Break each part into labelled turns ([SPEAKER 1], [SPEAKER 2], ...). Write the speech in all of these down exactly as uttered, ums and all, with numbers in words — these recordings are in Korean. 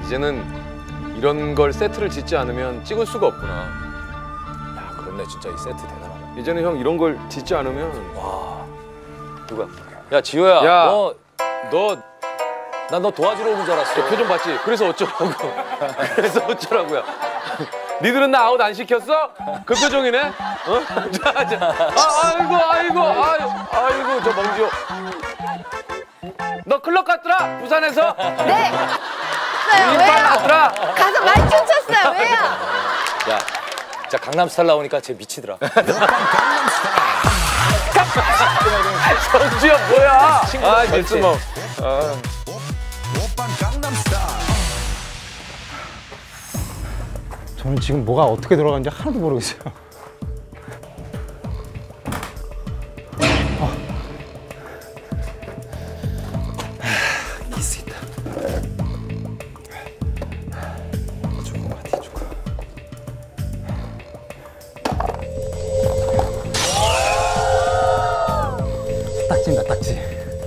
[SPEAKER 1] 이제는 이런 걸 세트를 짓지 않으면 찍을 수가 없구나.
[SPEAKER 2] 야, 그렇네. 진짜 이 세트 대단하다.
[SPEAKER 1] 이제는 형 이런 걸 짓지 않으면
[SPEAKER 2] 와.
[SPEAKER 1] 누가?
[SPEAKER 2] 야, 지호야.
[SPEAKER 1] 야,
[SPEAKER 2] 너,
[SPEAKER 1] 너
[SPEAKER 2] 난 너 도와주러 오는 줄 알았어.
[SPEAKER 1] 저 표정 봤지? 그래서 어쩌라고. 그래서 어쩌라고요. 니들은 나 아웃 안 시켰어? 그 표정이네? 어? 자, 자. 아, 아이고, 아이고, 아이고, 아이고, 저 멍지호. 너 클럽 갔더라? 부산에서?
[SPEAKER 3] 네. 쳤어요.
[SPEAKER 1] 인빨
[SPEAKER 3] 왜요?
[SPEAKER 1] 났더라?
[SPEAKER 3] 가서 많이 춤췄어요. 왜요?
[SPEAKER 2] 야, 진짜 강남스타일 나오니까 쟤 미치더라.
[SPEAKER 1] 정지현 뭐야? 아,
[SPEAKER 2] 그렇지.
[SPEAKER 1] 뭐. 아.
[SPEAKER 4] 저는 지금 뭐가 어떻게 돌아가는지 하나도 모르겠어요. 어. 키스 있다. 조금만 해줄까? 딱지인가 딱지.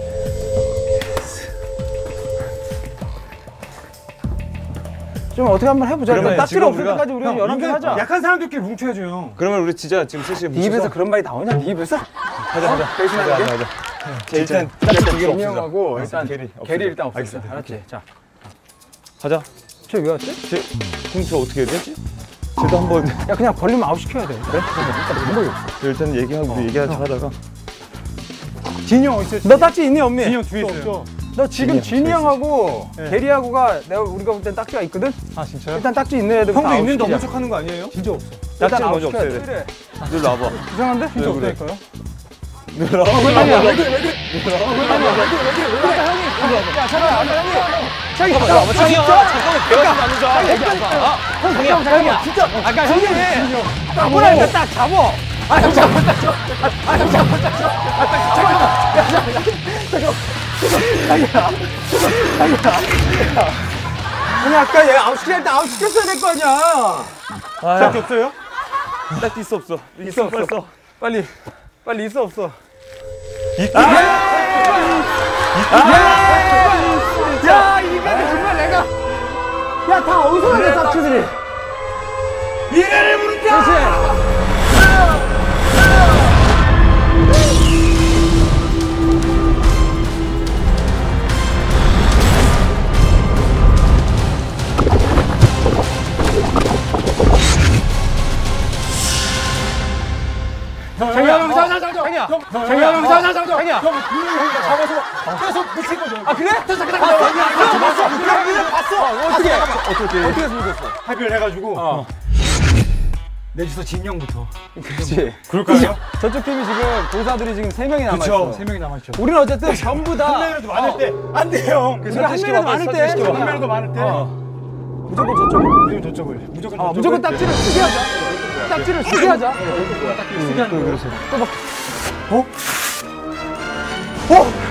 [SPEAKER 4] 좀 어떻게 한번 해보자.
[SPEAKER 5] 그러면
[SPEAKER 4] 딱지로 없을
[SPEAKER 5] 우리가-
[SPEAKER 4] 때까지 우리가
[SPEAKER 5] 형,
[SPEAKER 4] 연합을
[SPEAKER 5] 인간-
[SPEAKER 4] 하자.
[SPEAKER 5] 약한 사람들끼리 뭉쳐야죠, 형. 그러면 우리 진짜 지금 셋이
[SPEAKER 4] 네 입에서 그런 말이 나오냐? 네 입에서?
[SPEAKER 5] 하자, 하자.
[SPEAKER 4] 배신하는 게?
[SPEAKER 5] 하자.
[SPEAKER 4] 일단
[SPEAKER 5] 일단
[SPEAKER 4] 진영하고 일단
[SPEAKER 5] 게리
[SPEAKER 4] 게리 일단 없애자.
[SPEAKER 5] 알겠습니다.
[SPEAKER 4] 알았지? 자,
[SPEAKER 5] 가자.
[SPEAKER 4] 저 왜 왔지?
[SPEAKER 5] 제, 그럼 저 어떻게 해야 되지? 쟤도 한번
[SPEAKER 4] 야 그냥 걸리면 아웃 시켜야 돼. 그래? 일단 안 걸려.
[SPEAKER 5] 일단 얘기하고 우리 얘기하자 하다가
[SPEAKER 4] 진이 형 어디 있어? 너 딱지 있니 없니?
[SPEAKER 5] 진이 형 뒤에 있어요.
[SPEAKER 4] 너 지금 진이 형하고 게리하고가 내가 우리가 볼 땐 딱지가 있거든?
[SPEAKER 5] 아 진짜요?
[SPEAKER 4] 일단 딱지 있는 애들
[SPEAKER 5] 형도 있는데 너무 척하는 거 아니에요?
[SPEAKER 4] 진짜 없어.
[SPEAKER 5] 딱지를 먼저 없애야 돼. 늘 나와봐.
[SPEAKER 4] 이상한데? 진짜
[SPEAKER 5] 왜 그래?
[SPEAKER 4] 없다니까요?
[SPEAKER 5] 늘 나와봐.
[SPEAKER 4] 아니야 왜 그래 왜 그래? 아니야 왜 그래 왜 그래? 그러니까 형이 야 잠깐만 형이 형이 잠깐만
[SPEAKER 2] 창이야, 잠깐만 대화 좀 나누자.
[SPEAKER 4] 형이 형 잠깐만 진짜 아까 형이 딱 보라니까 딱 잡어. 아 형 잡어 딱 잡어. 아 형 잡어 딱 잡어. 아 딱 잠깐만. 야 잠깐만. 잠깐만. 자기야. 아니 아까 얘 아웃 시킬 때 아웃 시켰어야 될 거 아니야.
[SPEAKER 5] 딱지 없어요? 딱지 있어 없어?
[SPEAKER 4] 있어 없어. 빨리 빨리 있어 없어. 야 이거는 정말 내가 야 다 어디서 나냐 딱지들이.
[SPEAKER 5] 미래를 부른다.
[SPEAKER 4] 그렇지. 장이야, 장이야, 장이야, 장이야, 장이야, 장이야, 장이야.
[SPEAKER 5] 형, 형이가 잡아서 계속 미친 거죠.
[SPEAKER 4] 아 그래? 됐어, 그래. 봤어, 봤어, 그래, 봤어. 어떻게?
[SPEAKER 5] 어떻게
[SPEAKER 4] 어떻게 숨겼어?
[SPEAKER 5] 합의를 해가지고
[SPEAKER 4] 어.
[SPEAKER 5] 내주소 진영부터.
[SPEAKER 4] 그렇지.
[SPEAKER 5] 그럴까요?
[SPEAKER 4] 저쪽 팀이 지금 도사들이 지금 세 명이 남아
[SPEAKER 5] 그쵸.
[SPEAKER 4] 있어.
[SPEAKER 5] 세 명이 남았죠.
[SPEAKER 4] 우리는 어쨌든 전부 다
[SPEAKER 5] 한 명이라도 많을 때 안 돼요.
[SPEAKER 4] 우리가 한 명이라도 많을 때
[SPEAKER 5] 한 명이라도 많을 때
[SPEAKER 4] 무조건 저쪽을.
[SPEAKER 5] 무조건 저쪽을. 무조건
[SPEAKER 4] 아,
[SPEAKER 5] 저쪽을.
[SPEAKER 4] 무조건 딱지를 쓰게 하자. 딱지를 쓰게 하자.
[SPEAKER 5] 쓰게 하는 거 그러세요.
[SPEAKER 4] 또 막.
[SPEAKER 5] 어?
[SPEAKER 4] 어?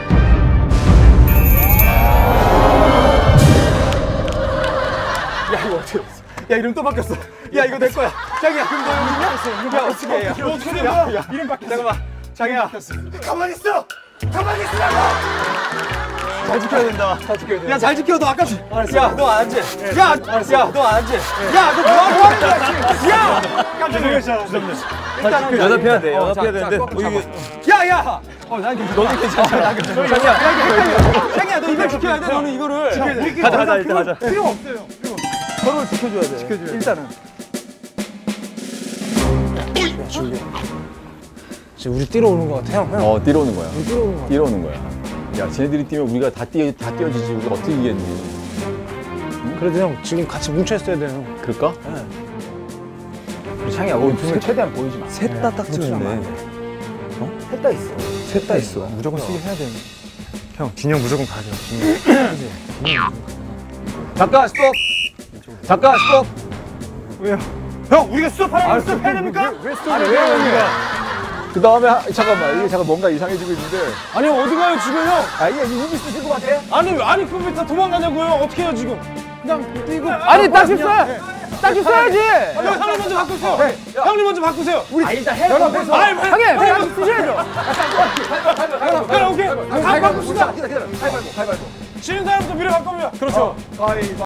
[SPEAKER 4] 야 이거 어떻게 됐어? 야 이름 또 바뀌었어. 야 이거 내 거야. 자기야 그럼 너 이름이야? 야 어떻게 해? 야
[SPEAKER 5] 어떻게 된
[SPEAKER 4] 야,
[SPEAKER 5] 거야?
[SPEAKER 4] 야,
[SPEAKER 5] 이름 바뀌었어.
[SPEAKER 4] 잠깐만. 자기야
[SPEAKER 5] 가만히 있어. 가만히 있으라고.
[SPEAKER 4] 잘 지켜야 된다. 잘 지켜야 돼. 야 잘 지켜. 너 아까 야 너 안 앉지? 야 야 너 안 앉지? 야 너 뭐 하는 거야 지금? 야
[SPEAKER 5] 깜짝 놀랐잖아. 죄송합니다.
[SPEAKER 4] 일단은
[SPEAKER 5] 연합해야 돼.
[SPEAKER 4] 어,
[SPEAKER 5] 연합해야
[SPEAKER 4] 자,
[SPEAKER 5] 되는데.
[SPEAKER 4] 자,
[SPEAKER 5] 어, 이게
[SPEAKER 4] 야야. 어난 괜찮아. 너도 괜찮아. 난 괜찮아. 자기야 자기야 자기야 너 이걸 지켜야 돼. 너는 이거를.
[SPEAKER 5] 가자 가자 일단 가자.
[SPEAKER 4] 필요 없어요. 서로 지켜줘야 돼. 지켜줘야 일단은. 지금 우리 뛰러 오는 거 같아 형. 형.
[SPEAKER 6] 어, 뛰어오는 거야.
[SPEAKER 4] 우리 뛰러 오는 거 같아.
[SPEAKER 6] 뛰어오는 거야. 야, 쟤네들이 뛰면 우리가 다 뛰어, 다 뛰어지지. 우리가 어떻게 이기겠니?
[SPEAKER 4] 그래도 형 지금 같이 뭉쳐 있어야 돼 형.
[SPEAKER 6] 그럴까?
[SPEAKER 4] 우리 창이야 우리 둘 최대한 보이지 마.
[SPEAKER 6] 셋 다 딱지였네.
[SPEAKER 4] 셋 다 있어.
[SPEAKER 6] 셋 다 있어.
[SPEAKER 4] 무조건 쓰게 해야 돼.
[SPEAKER 5] 형 진영 무조건 가죠.
[SPEAKER 4] 잠깐 스톱. 잠깐 스톱.
[SPEAKER 5] 왜요? 형 우리가 수업하라고 수업해야 됩니까?
[SPEAKER 4] 왜 스톱을 왜 우리가?
[SPEAKER 6] 그 다음에, 잠깐만. 이게 잠깐 뭔가 이상해지고 있는데.
[SPEAKER 4] 아니 어디 가요 지금 형?
[SPEAKER 6] 아, 이게 이기고 있을 것 같아?
[SPEAKER 5] 아니 아니 그럼 왜 다 도망가냐고요? 어떻게 해요 지금?
[SPEAKER 4] 그냥 뛰고. 아니 딱지 써. 딱지 써야지.
[SPEAKER 5] 형, 형님 먼저 바꾸세요. 형님 먼저 바꾸세요.
[SPEAKER 4] 우리 아, 일단 해. 연합해서.
[SPEAKER 5] 아니,
[SPEAKER 4] 형님 형님 쓰셔야죠.
[SPEAKER 5] 형 오케이. 다 바꿉시다.
[SPEAKER 6] 기다려, 기다려. 가위바위보, 가위바위보.
[SPEAKER 5] 지는 사람부터 밀어갈 겁니다.
[SPEAKER 4] 그렇죠.
[SPEAKER 6] 가위바위보.